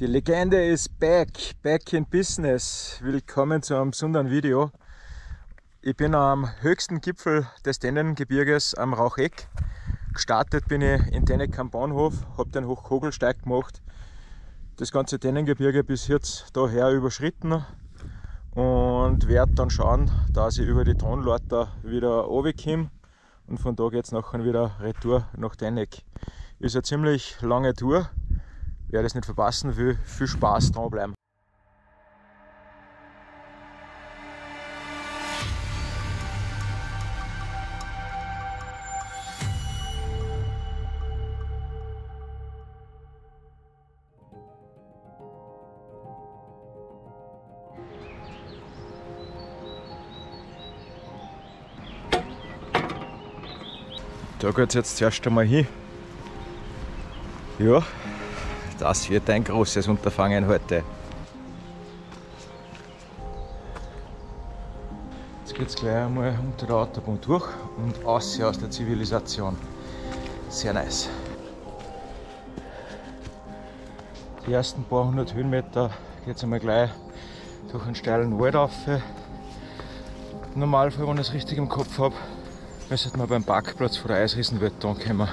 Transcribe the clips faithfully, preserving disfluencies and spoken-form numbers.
Die Legende ist back, back in business. Willkommen zu einem besonderen Video. Ich bin am höchsten Gipfel des Dennengebirges am Raucheck. Gestartet bin ich in Tenneck am Bahnhof, habe den Hochkogelsteig gemacht, das ganze Dennengebirge bis jetzt daher überschritten und werde dann schauen, dass ich über die Tonleiter wieder runterkomme und von da geht es nachher wieder retour nach Tenneck. Ist eine ziemlich lange Tour. Wer das nicht verpassen will, viel Spaß, dranbleiben. Da geht es jetzt zuerst einmal hin. Ja. Das wird ein großes Unterfangen heute. Jetzt geht es gleich einmal unter der Autobahn durch und raus aus der Zivilisation. Sehr nice. Die ersten paar hundert Höhenmeter geht es einmal gleich durch einen steilen Wald rauf. Im Normalfall, wenn ich es richtig im Kopf habe, müsste man beim Parkplatz vor der Eisriesenwelt ankommen.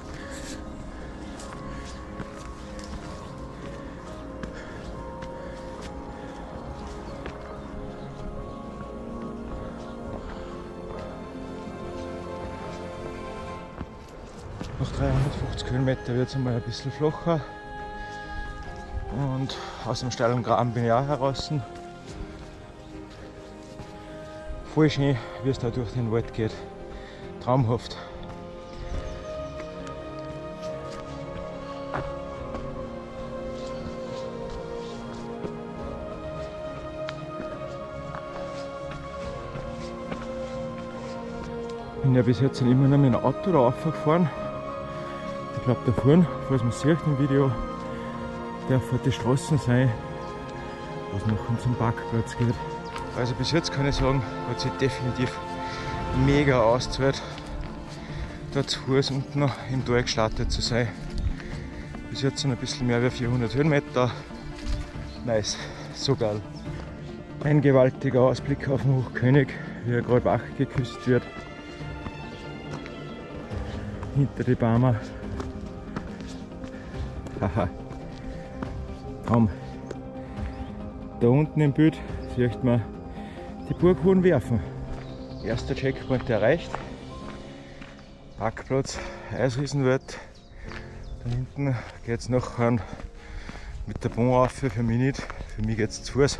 Nach dreihundertfünfzig Höhenmeter wird es einmal ein bisschen flacher und aus dem steilen Graben bin ich auch heraus. Voll schön, wie es da durch den Wald geht. Traumhaft. Ich bin ja bis jetzt immer nur mit dem Auto da raufgefahren. Ich glaube, da vorne, falls man sieht im Video, dürfen die Straßen sein, was nachher zum Parkplatz geht. Also bis jetzt kann ich sagen, hat sich definitiv mega ausgezahlt, da zu Fuß unten noch im Tal gestartet zu sein. Bis jetzt sind ein bisschen mehr als vierhundert Höhenmeter. Nice, so geil. Ein gewaltiger Ausblick auf den Hochkönig, wie er gerade wach geküsst wird. Hinter die Barmer. Haha. Kaum. Da unten im Bild sieht man die Burg Hohenwerfen. Erster Checkpoint erreicht. Parkplatz Eisriesenwelt. Da hinten geht es nachher mit der Bahn rauf, für mich nicht. Für mich geht es zu Fuß.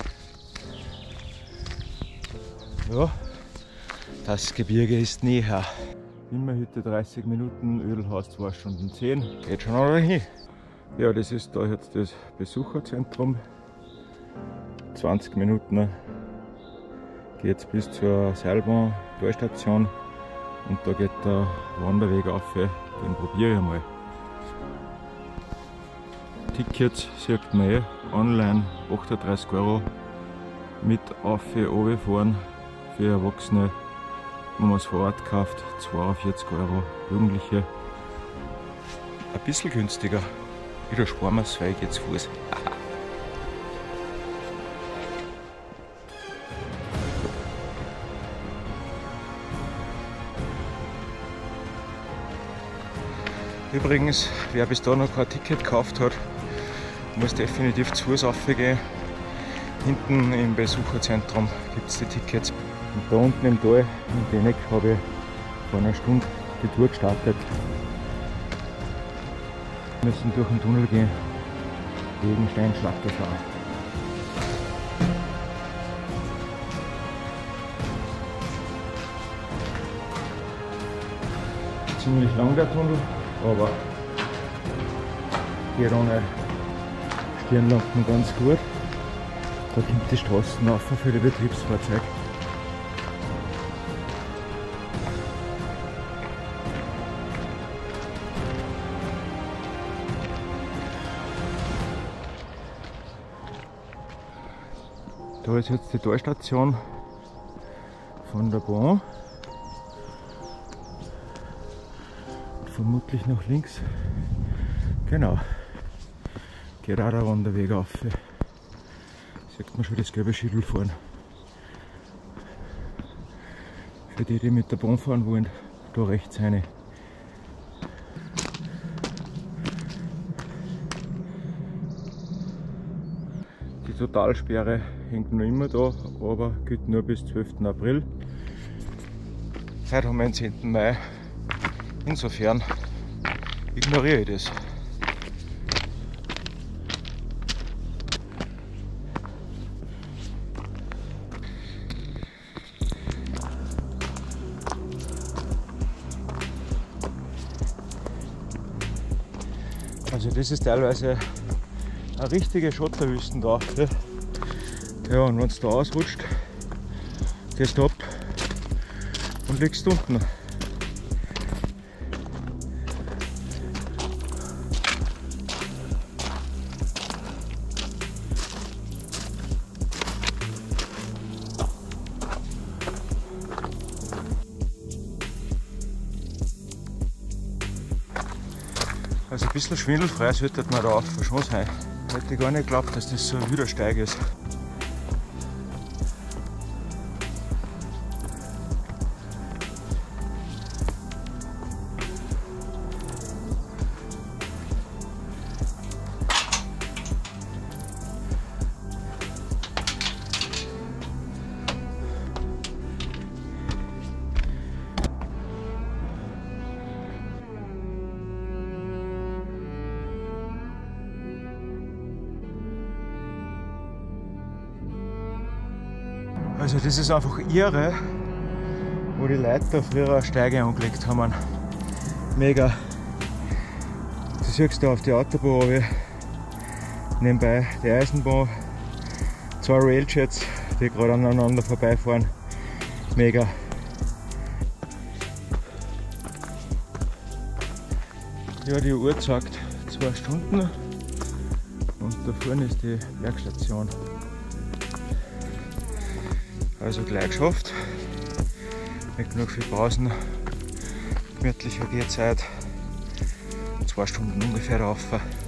Ja, das Gebirge ist näher. Immer heute dreißig Minuten, Ödelhaus zwei Stunden zehn. Geht schon alle hin. Ja, das ist da jetzt das Besucherzentrum. zwanzig Minuten geht es bis zur Seilbahn, Talstation. Und da geht der Wanderweg auf, den probiere ich mal. Tickets sieht man eh online, achtunddreißig Euro. Mit auf und fahren für Erwachsene. Wenn man es vor Ort kauft, zweiundvierzig Euro. Jugendliche ein bisschen günstiger. Wieder sparen wir es, weil ich gehe zu Fuß. Übrigens, wer bis da noch kein Ticket gekauft hat, muss definitiv zu Fuß raufgehen. Hinten im Besucherzentrum gibt es die Tickets. Und da unten im Tal, in Tenneck, habe ich vor einer Stunde die Tour gestartet. Wir müssen durch den Tunnel gehen, wegen Steinschlaggefahr. Ziemlich lang der Tunnel, aber geht ohne Stirnlampen ganz gut. Da kommt die Straßen rauf für die Betriebsfahrzeuge. Da ist jetzt die Talstation von der Bahn. Vermutlich nach links. Genau. Geht auch der Wanderweg auf. Sieht man schon das gelbe Schild fahren. Für die, die mit der Bahn fahren wollen, da rechts rein. Die Totalsperre hängt noch immer da, aber gilt nur bis zwölften April. Heute haben wir den zehnten Mai. Insofern ignoriere ich das. Also das ist teilweise eine richtige Schotterwüsten da. Ja, und wenn es da ausrutscht, gehst du ab und liegst unten. Also ein bisschen schwindelfrei sollte man da auf schon sein. Hätte ich gar nicht geglaubt, dass das so ein wilder Steig ist. Also das ist einfach irre, wo die Leute da früher Steige angelegt haben. Mega. Du siehst da auf die Autobahn runter, nebenbei die Eisenbahn, zwei Railjets, die gerade aneinander vorbeifahren. Mega. Ja, die Uhr sagt zwei Stunden und da vorne ist die Bergstation. Also gleich geschafft, nicht genug für Pausen, gemütliche Gehzeit, zwei Stunden ungefähr rauf.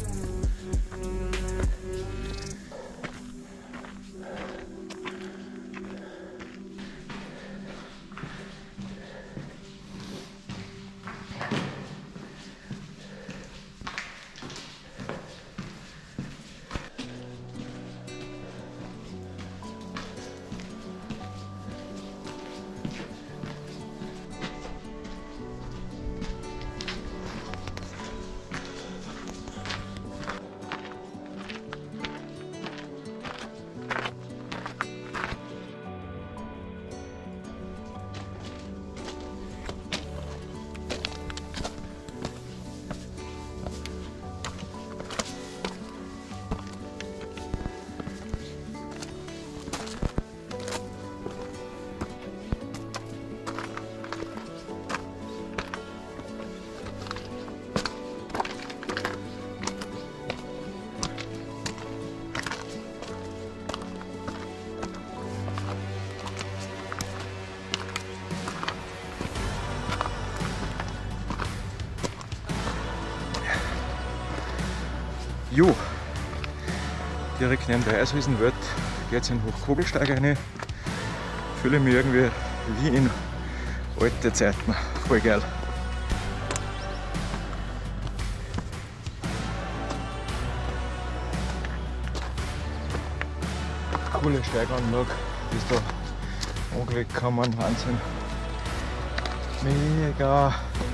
Jo, direkt neben der Eiswiesenwelt geht es in den Hochkogelsteig rein. Fühle mich irgendwie wie in alte Zeiten. Voll geil. Coole Steiganlage, die ist da angelegt kann man. Wahnsinn. Mega.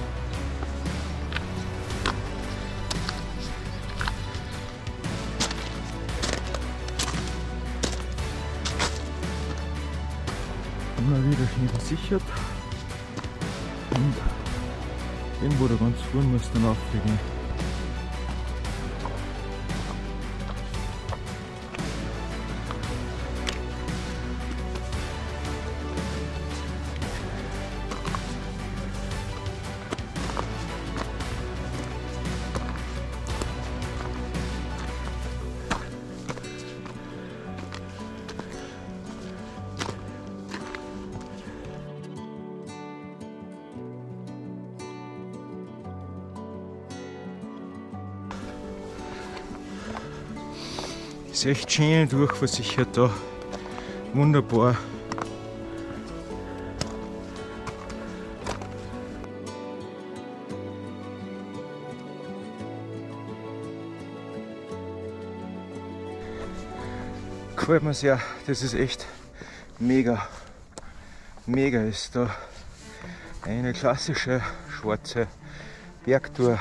Immer wieder schön versichert und den, wo du ganz fahren musst, dann auffliegen. Ist echt schön durchversichert da. Wunderbar. Gefällt mir sehr, das ist echt mega. Mega ist da eine klassische schwarze Bergtour.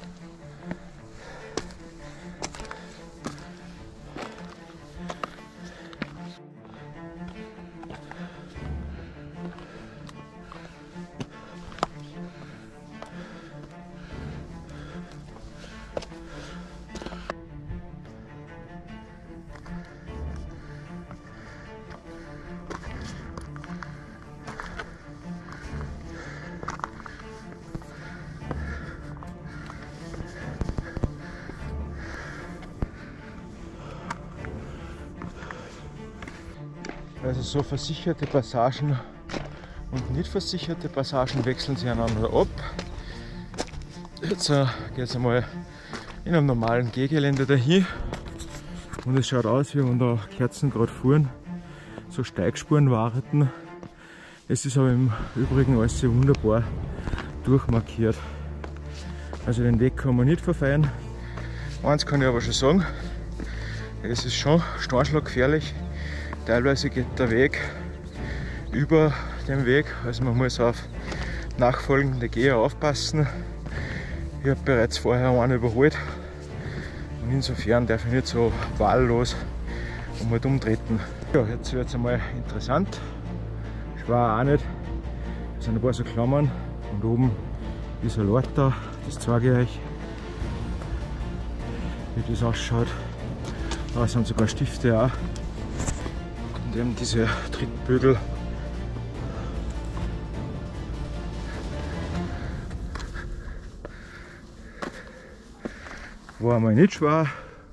Also so versicherte Passagen und nicht versicherte Passagen wechseln sich einander ab. Jetzt äh, geht es einmal in einem normalen Gehgelände dahin und es schaut aus, wie wenn da Kerzen gerade fuhren, so Steigspuren warten. Es ist aber im Übrigen alles sehr wunderbar durchmarkiert. Also den Weg kann man nicht verfeiern. Eins kann ich aber schon sagen, es ist schon steinschlaggefährlich. Teilweise geht der Weg über den Weg, also man muss auf nachfolgende Geher aufpassen. Ich habe bereits vorher einen überholt und insofern darf ich nicht so wahllos und mal umtreten. Ja, jetzt wird es einmal interessant. Schwer auch nicht. Es sind ein paar so Klammern und oben ist ein Lort da, das zeige ich euch, wie das ausschaut. Da sind sogar Stifte auch. Und eben diese Trittbügel. War einmal nicht schwer.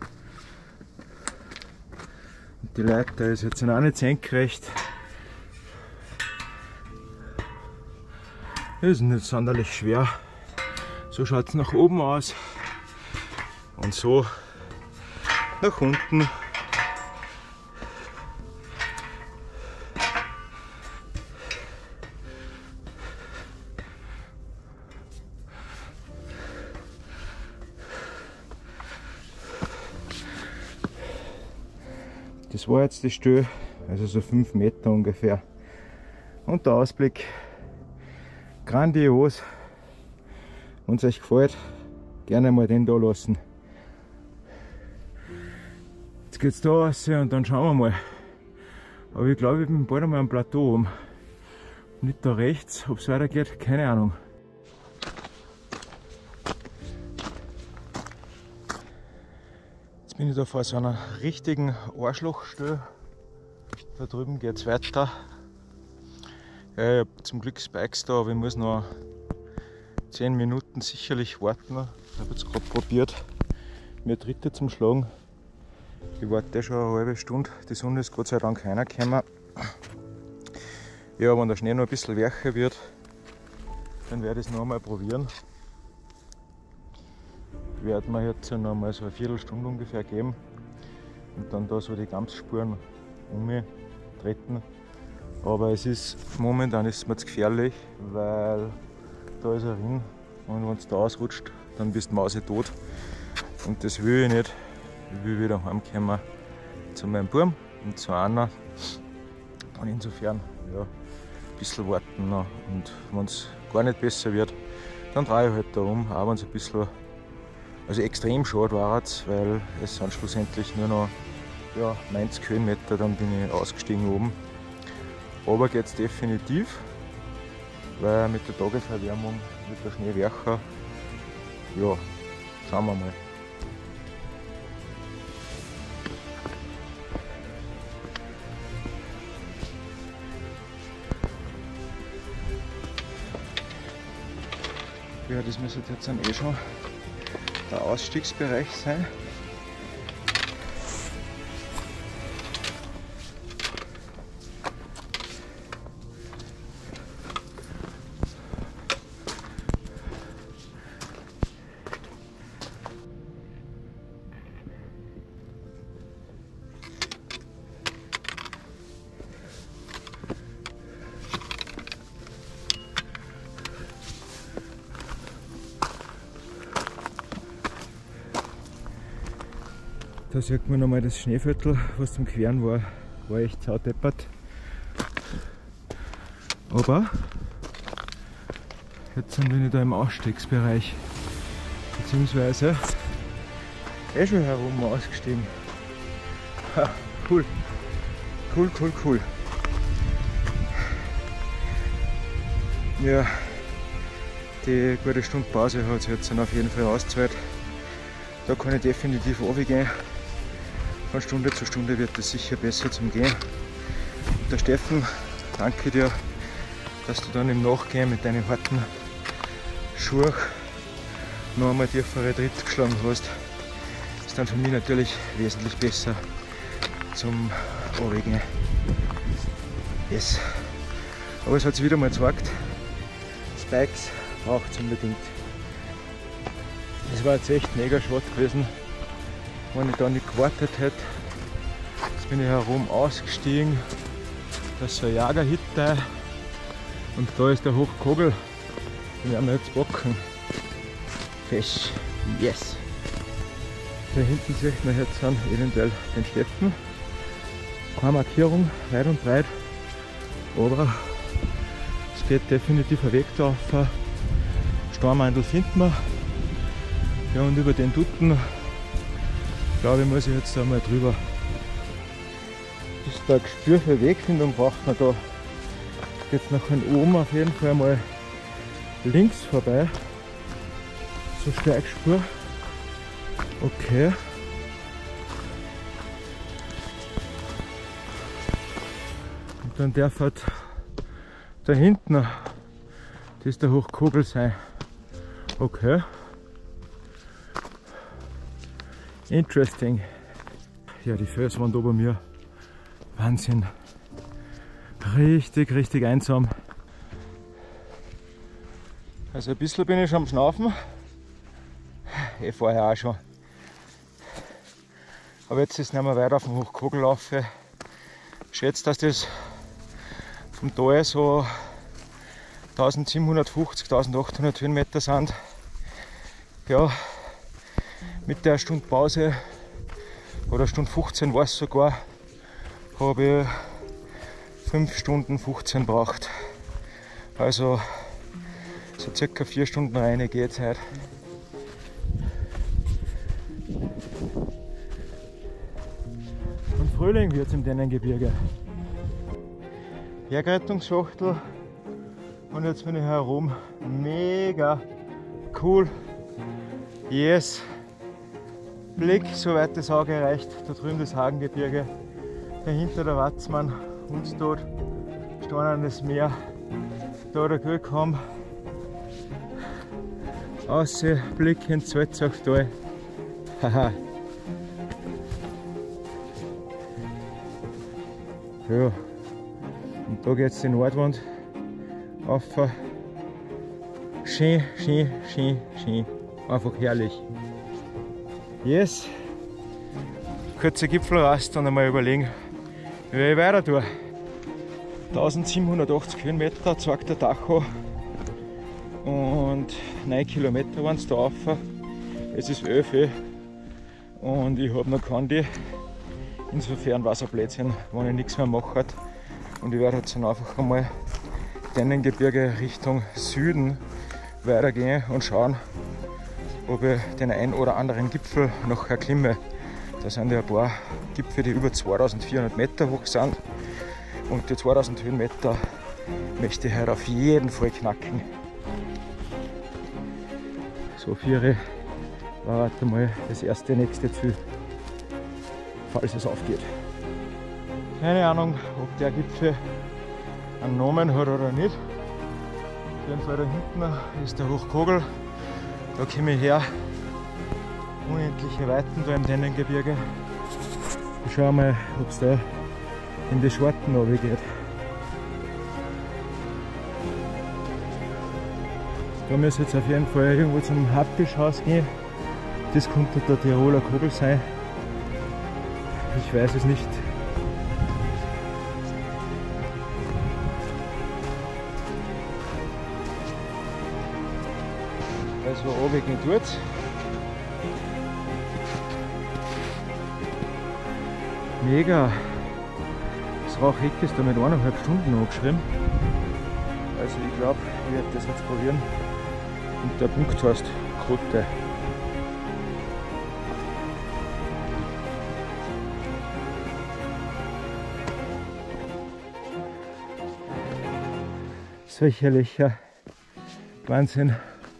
Und die Leiter ist jetzt auch nicht senkrecht. Ist nicht sonderlich schwer. So schaut es nach oben aus. Und so nach unten. Das war jetzt die Stelle, also so fünf Meter ungefähr. Und der Ausblick grandios. Wenn es euch gefällt, gerne mal den da lassen. Jetzt geht es da raus und dann schauen wir mal. Aber ich glaube, ich bin bald einmal am Plateau oben. Nicht da rechts, ob es weitergeht, keine Ahnung. Jetzt bin ich da vor so einer richtigen Arschlochstelle. Da drüben geht es weiter. Ja, ich habe zum Glück Spikes da, aber ich muss noch zehn Minuten sicherlich warten. Ich habe jetzt gerade probiert, mir Dritte zum Schlagen. Ich warte schon eine halbe Stunde. Die Sonne ist Gott sei Dank keiner gekommen. Ja, wenn der Schnee noch ein bisschen weicher wird, dann werde ich es noch einmal probieren. Ich werde mir jetzt noch mal so eine Viertelstunde ungefähr geben und dann da so die Gamsspuren umtreten. Aber es ist momentan ist mir zu gefährlich, weil da ist ein Ring und wenn es da ausrutscht, dann bist du mausetot. Und das will ich nicht. Ich will wieder heimkommen zu meinem Burm und zu einer. Und insofern ja, ein bisschen warten noch. Und wenn es gar nicht besser wird, dann drehe ich halt da um, auch wenn es ein bisschen, also extrem schade war es, weil es sind schlussendlich nur noch ja, neunzig Höhenmeter, dann bin ich ausgestiegen oben. Aber geht es definitiv, weil mit der Tageserwärmung wird der Schnee weicher. Ja, schauen wir mal. Ja, das müsste jetzt dann eh schon der Ausstiegsbereich sein. Da sieht man nochmal das Schneeviertel, was zum Queren war, war echt saudeppert. Aber jetzt sind wir nicht da im Ausstiegsbereich, beziehungsweise eh schon herum ausgestiegen. Ha, cool, cool, cool, cool. Ja, die gute Stunde Pause hat es jetzt dann auf jeden Fall ausgezahlt. Da kann ich definitiv runtergehen. Von Stunde zu Stunde wird es sicher besser zum Gehen. Und der Steffen, danke dir, dass du dann im Nachgehen mit deinen harten Schuhen noch einmal tiefere Tritt geschlagen hast. Das ist dann für mich natürlich wesentlich besser zum Runtergehen. Yes. Aber es hat sich wieder mal gezeigt, Spikes braucht es unbedingt. Es war jetzt echt mega schade gewesen, wenn ich da nicht gewartet hätte. Jetzt bin ich herum ausgestiegen, das ist so ein Jagerhitte und da ist der Hochkogel, den werden wir jetzt packen. Fisch, yes! Da hinten sieht man jetzt dann eventuell den Steffen. Keine Markierung, weit und breit, aber es geht definitiv ein Weg drauf. Stormandel finden wir. Ja, und über den Dutten, glaube ich, muss ich jetzt einmal drüber. Bis da ein Gespür für Wegfindung braucht man da. Jetzt nach oben auf jeden Fall mal links vorbei. So Steigspur. Okay. Und dann darf halt da hinten, das ist der Hochkogel sein. Okay. Interesting. Ja, die Felswand ober mir. Wahnsinn. Richtig, richtig einsam. Also ein bisschen bin ich schon am Schnaufen. Eh vorher auch schon. Aber jetzt ist es nicht mehr weit auf dem Hochkogel laufen. Ich schätze, dass das vom Tal so eintausendsiebenhundertfünfzig, eintausendachthundert Höhenmeter sind. Ja, mit der Stunde Pause oder Stunde fünfzehn war es sogar, habe ich fünf Stunden fünfzehn braucht. Also so circa vier Stunden reine Gehzeit. Und Frühling wird es im Dennengebirge. Bergrettungsschachtel und jetzt bin ich herum. Mega cool. Yes. Blick, soweit das Auge reicht. Da drüben das Hagengebirge. Dahinter der Watzmann, Hundstod, Stornernes Meer. Da der Kühlkamm. Ausblick ins Salzachtal. Haha. Ja. Und da geht es die Nordwand auf. Schön, schön, schön, schön. Einfach herrlich. Yes. Kurze Gipfelrast und einmal überlegen, wie ich weiter tue. eintausendsiebenhundertachtzig Höhenmeter zeigt der Tacho und neun Kilometer waren es da rauf. Es ist elf Uhr und ich habe noch Kandi. Insofern war es ein Blödsinn, wenn ich nichts mehr mache. Und ich werde jetzt dann einfach einmal Dennengebirge Richtung Süden weitergehen und schauen, ob ich den einen oder anderen Gipfel noch erklimme. Da sind ja ein paar Gipfel, die über zweitausendvierhundert Meter hoch sind. Und die zweitausend Höhenmeter möchte ich heute auf jeden Fall knacken. So vier war heute mal das erste nächste Ziel, falls es aufgeht. Keine Ahnung, ob der Gipfel einen Namen hat oder nicht. Auf jeden Fall da hinten ist der Hochkogel. Da komme ich her. Unendliche Weiten da im Dennengebirge. Ich schaue mal, ob es da in die Schwarten runtergeht. Da muss jetzt auf jeden Fall irgendwo zum Haupttischhaus gehen. Das könnte der Tiroler Kogel sein. Ich weiß es nicht. Also runtergehen tut's. Mega! Das Raucheck ist da mit eineinhalb Stunden angeschrieben. Also ich glaube, ich werde das jetzt probieren. Und der Punkt heißt Grotte. Solche Löcher. Wahnsinn.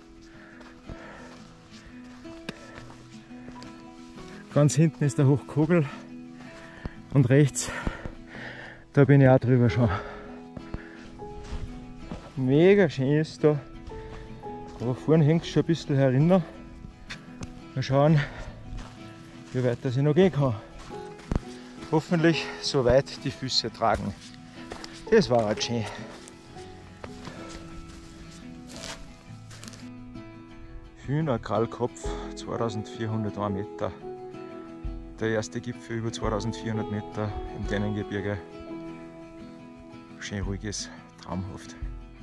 Ganz hinten ist der Hochkogel und rechts, da bin ich auch drüber schon. Mega schön ist da. Aber vorne hängt es schon ein bisschen herinnen. Mal schauen, wie weit das ich noch gehen kann. Hoffentlich so weit die Füße tragen. Das war halt schön. Hühnerkrallkopf, zweitausendvierhunderteins Meter. Der erste Gipfel über zweitausendvierhundert Meter im Dennengebirge. Schön ruhiges, traumhaft.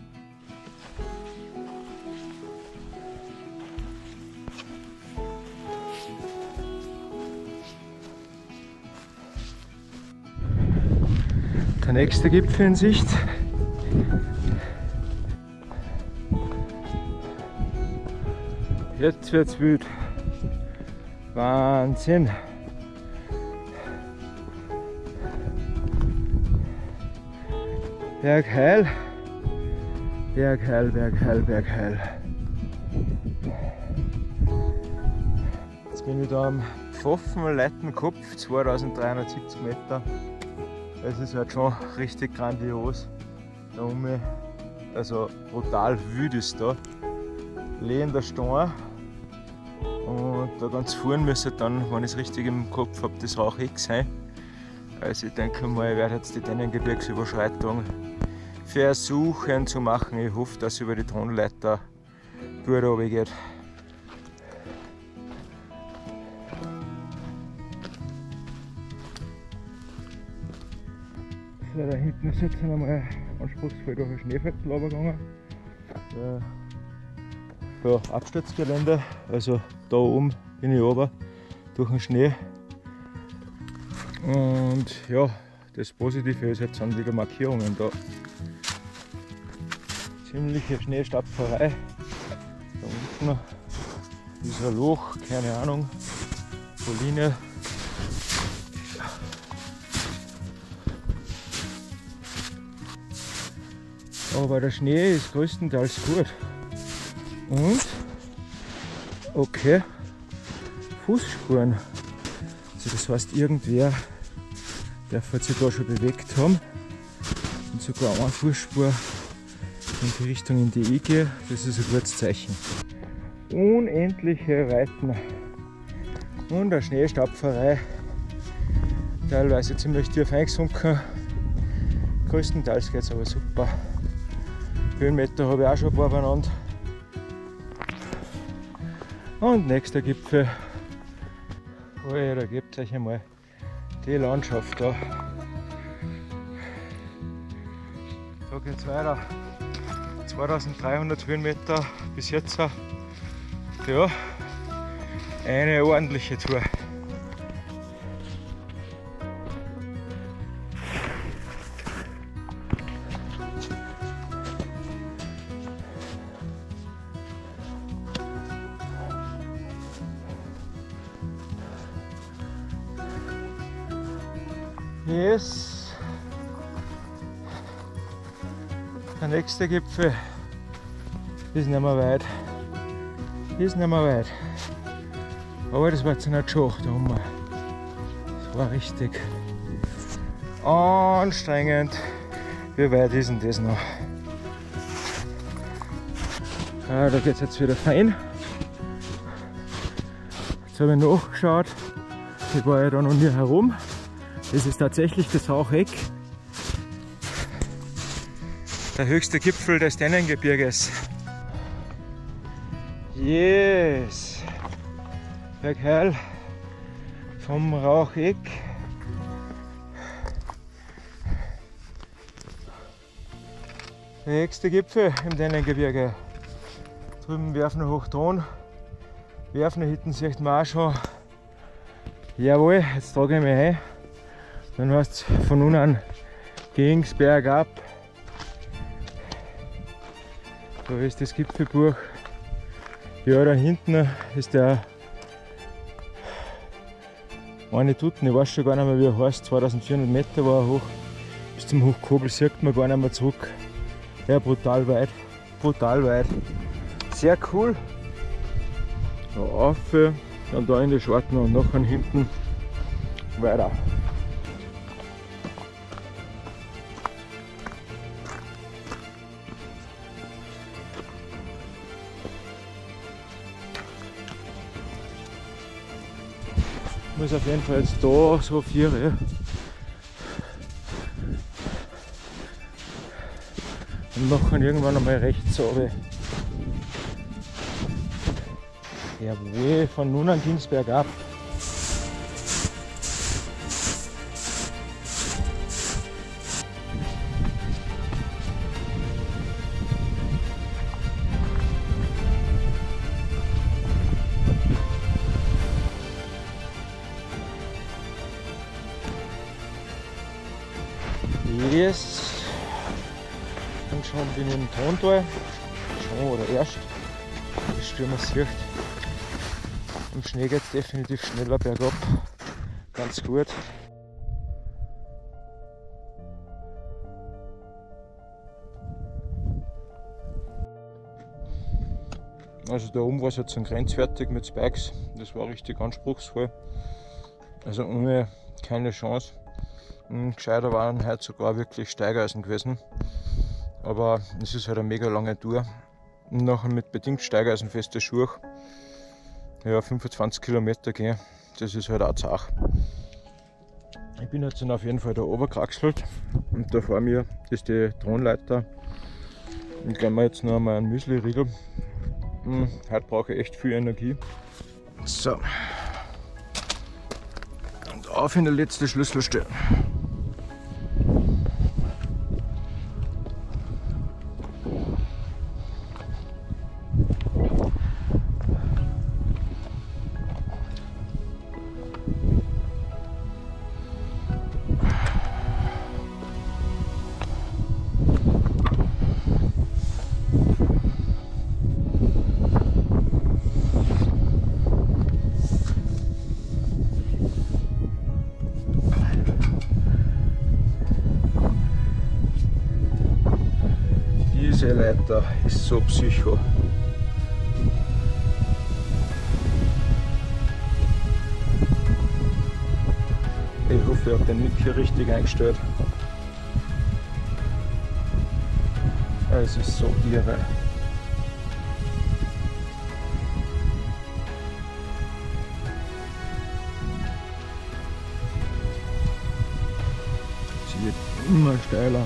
Der nächste Gipfel in Sicht. Jetzt wird's wild. Wahnsinn. Bergheil. Bergheil, Bergheil, Bergheil. Jetzt bin ich da am Pfaffenleitenkopf, zweitausenddreihundertsiebzig Meter. Es ist halt schon richtig grandios. Da oben, also brutal wüst ist da. Lehender Stein. Und da ganz vorne müsste dann, wenn ich es richtig im Kopf habe, das Raucheck sein. Also ich denke mal, ich werde jetzt die Dennengebirgsüberschreitung versuchen zu machen. Ich hoffe, dass es über die Tonleiter gut runtergeht. So, da hinten ist jetzt einmal anspruchsvoll durch ein Schneefeld gegangen. Ja, Absturzgelände, also da oben bin ich runter durch den Schnee. Und ja, das Positive ist, jetzt sind wieder Markierungen da. Ziemliche Schneestapferei. Da unten ist ein Loch, keine Ahnung, Pauline. Aber der Schnee ist größtenteils gut. Und, okay, Fußspuren. Also das heißt, irgendwer, der wird sich da schon bewegt haben. Und sogar eine Fußspur in die Richtung, in die ich gehe. Das ist ein gutes Zeichen. Unendliche Weiten. Und eine Schneestapferei. Teilweise ziemlich tief eingesunken. Größtenteils geht es aber super. Höhenmeter habe ich auch schon ein paar beieinander. Und nächster Gipfel. Oh ja, da gibt es euch einmal die Landschaft da. Da geht es weiter. zweitausenddreihundert Höhenmeter bis jetzt. Ja, eine ordentliche Tour. Yes. Der nächste Gipfel ist nicht mehr weit. Ist nicht mehr weit. Aber das war jetzt nicht schon da oben. Das war richtig anstrengend. Wie weit ist denn das noch? Ah, da geht es jetzt wieder fein. Jetzt habe ich nachgeschaut. Ich war ja da noch nie herum. Das ist tatsächlich das Raucheck. Der höchste Gipfel des Dennengebirges. Yes! Bergheil vom Raucheck. Der höchste Gipfel im Dennengebirge. Drüben Werfner Hochton. Werfner hinten sieht man auch schon. Jawohl, jetzt trage ich mich ein. Dann heißt es von unten ging es bergab. Da ist das Gipfelbuch. Ja, da hinten ist der eine Tutten, ich weiß schon gar nicht mehr wie er heißt, zweitausendvierhundert Meter war er hoch. Bis zum Hochkobel sieht man gar nicht mehr zurück. Ja, brutal weit, brutal weit. Sehr cool. Da rauf, dann da in die Schwarten und nachher hinten weiter. Ich muss auf jeden Fall jetzt da so vier. Ja. Und nachher irgendwann einmal rechts runter. Jawohl, von nun an ging es bergab. Yes. Und schon bin ich im Tontal. Schon oder erst. Das Stürmer sieht. Im Schnee geht es definitiv schneller bergab. Ganz gut. Also da oben war es jetzt ein grenzwertig mit Spikes. Das war richtig anspruchsvoll. Also ohne keine Chance. Gescheiter waren heute sogar wirklich Steigeisen gewesen. Aber es ist halt eine mega lange Tour. Und nachher mit bedingt steigeisenfeste Schuhe. Ja, fünfundzwanzig Kilometer gehen, das ist halt auch zart. Ich bin jetzt dann auf jeden Fall da oben gekraxelt und da vor mir ist die Thronleiter. Und gehen wir jetzt noch einmal einen Müsli-Riegel. Hm, heute brauche ich echt viel Energie. So. Und auf in die letzte Schlüsselstelle. Diese Leiter ist so psycho. Ich hoffe, ich habe den Mic hier richtig eingestellt. Es ist so irre. Sie wird immer steiler.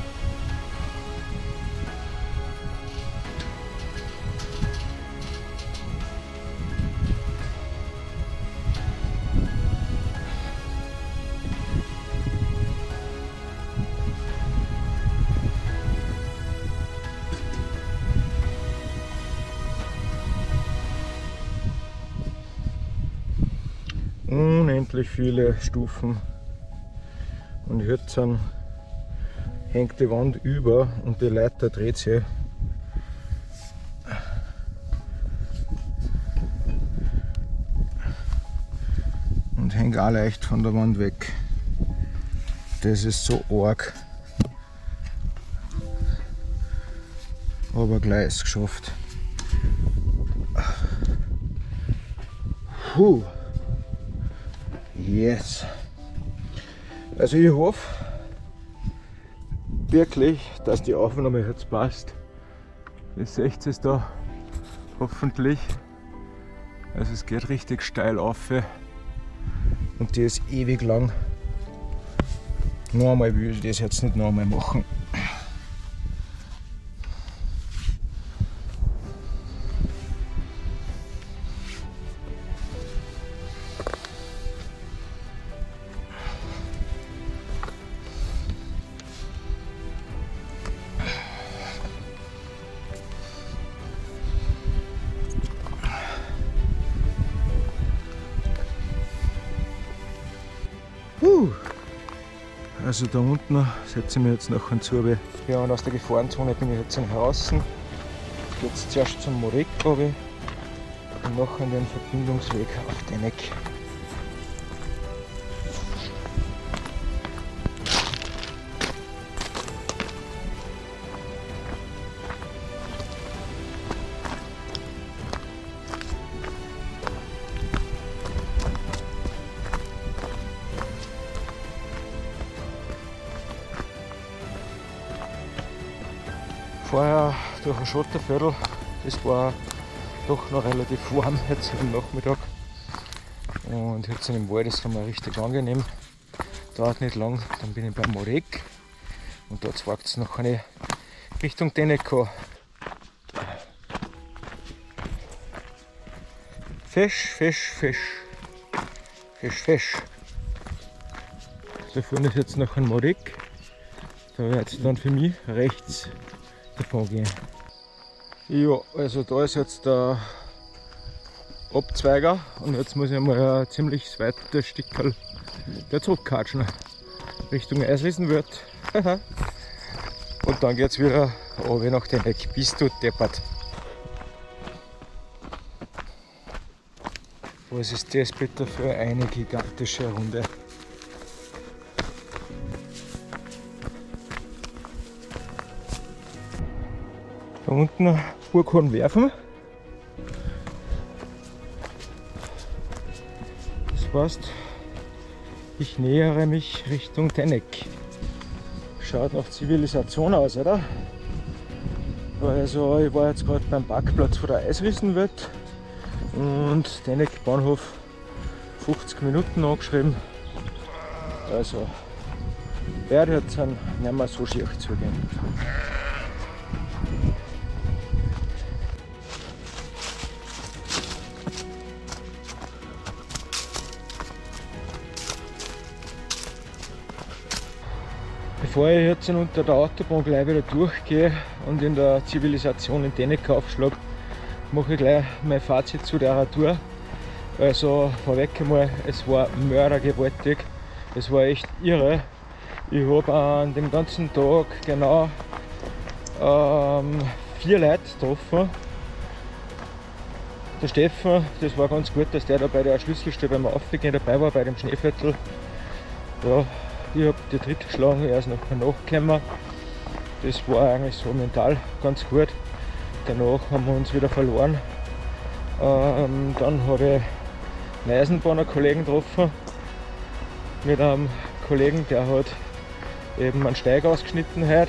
Unendlich viele Stufen und jetzt dann hängt die Wand über und die Leiter dreht sich. Und hängt auch leicht von der Wand weg. Das ist so arg. Aber gleich ist es geschafft. Puh. Yes. Also ich hoffe wirklich, dass die Aufnahme jetzt passt. Ihr seht es da hoffentlich. Also es geht richtig steil auf und die ist ewig lang. Noch einmal will ich das jetzt nicht noch einmal machen. Puh. Also da unten setze ich mich jetzt nachher zu. Ja, und aus der Gefahrenzone bin ich jetzt heraus. Jetzt zuerst zum Morek runter und nachher den Verbindungsweg auf den Eck. Vorher durch ein Schotterviertel, das war doch noch relativ warm jetzt am Nachmittag. Und jetzt im Wald ist es mal richtig angenehm. Dauert nicht lang, dann bin ich beim Morek und dort wagt es noch eine Richtung Tenneco. Fisch, Fisch, Fisch. Fisch, Fisch. So vorne ist jetzt noch ein Morek. Da wird es dann für mich rechts davon gehen. Ja, also da ist jetzt der Abzweiger und jetzt muss ich mal ein ziemlich weites Stückchen der zurückkatschen Richtung Eisliesenwirt. Und dann geht es wieder runter nach dem Eck. Bist du deppert. Was ist das bitte für eine gigantische Runde? Da unten Burghorn werfen. Das heißt, ich nähere mich Richtung Tenneck. Schaut nach Zivilisation aus, oder? Also ich war jetzt gerade beim Parkplatz vor der Eisliesenwirt und Tenneck Bahnhof fünfzig Minuten angeschrieben. Also werde jetzt nicht mehr so schier zugehen. Bevor ich jetzt unter der Autobahn gleich wieder durchgehe und in der Zivilisation in Tenneck aufschlage, mache ich gleich mein Fazit zu der Tour. Also vorweg einmal, es war mördergewaltig, es war echt irre. Ich habe an dem ganzen Tag genau ähm, vier Leute getroffen. Der Steffen, das war ganz gut, dass der da bei der Schlüsselstelle beim Aufgehen dabei war, bei dem Schneeviertel. Ja, ich habe die dritte geschlagen, er ist nachher nachgekommen. Das war eigentlich so mental ganz gut. Danach haben wir uns wieder verloren. Ähm, dann habe ich einen Eisenbahner-Kollegen getroffen. Mit einem Kollegen, der hat eben einen Steig ausgeschnitten heute.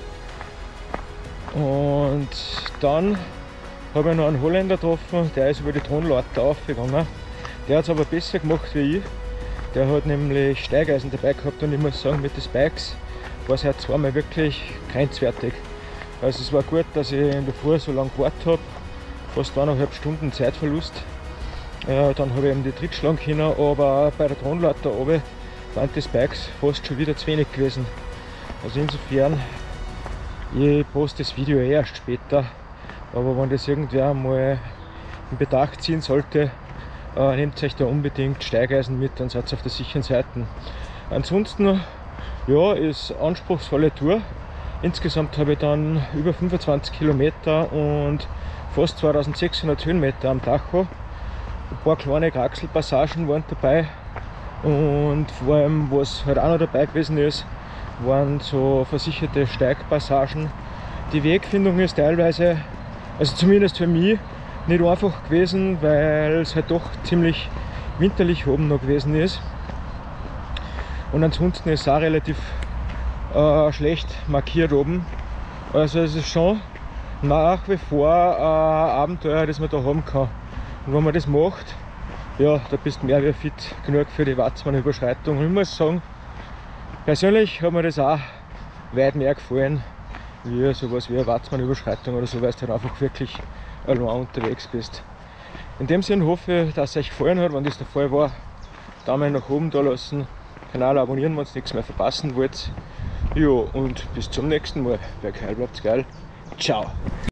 Und dann habe ich noch einen Holländer getroffen, der ist über die Tonleiter aufgegangen. Der hat es aber besser gemacht wie ich. Der hat nämlich Steigeisen dabei gehabt und ich muss sagen, mit den Spikes war es heute zweimal wirklich grenzwertig. Also es war gut, dass ich in der Früh so lange gewartet habe, fast eineinhalb Stunden Zeitverlust. Äh, dann habe ich eben die Trittschlagen können, aber bei der Tonleiter oben waren die Spikes fast schon wieder zu wenig gewesen. Also insofern, ich poste das Video erst später, aber wenn das irgendwer mal in Betracht ziehen sollte, Äh, nehmt euch da unbedingt Steigeisen mit, dann seid ihr auf der sicheren Seite. Ansonsten, ja, ist eine anspruchsvolle Tour. Insgesamt habe ich dann über fünfundzwanzig Kilometer und fast zweitausendsechshundert Höhenmeter am Tacho. Ein paar kleine Kraxelpassagen waren dabei und vor allem, was halt auch noch dabei gewesen ist, waren so versicherte Steigpassagen. Die Wegfindung ist teilweise, also zumindest für mich, nicht einfach gewesen, weil es halt doch ziemlich winterlich oben noch gewesen ist. Und ansonsten ist es auch relativ äh, schlecht markiert oben. Also es ist schon nach wie vor ein Abenteuer, das man da haben kann. Und wenn man das macht, ja, da bist du mehr wie fit genug für die Watzmann-Überschreitung. Und ich muss sagen, persönlich hat mir das auch weit mehr gefallen, wie sowas wie eine Watzmann-Überschreitung oder so, weil du halt einfach wirklich allein unterwegs bist. In dem Sinne hoffe ich, dass es euch gefallen hat. Wenn das der Fall war, Daumen nach oben da lassen, Kanal abonnieren, wenn ihr nichts mehr verpassen wollt. Ja, und bis zum nächsten Mal. Bei Geil bleibt's geil. Ciao!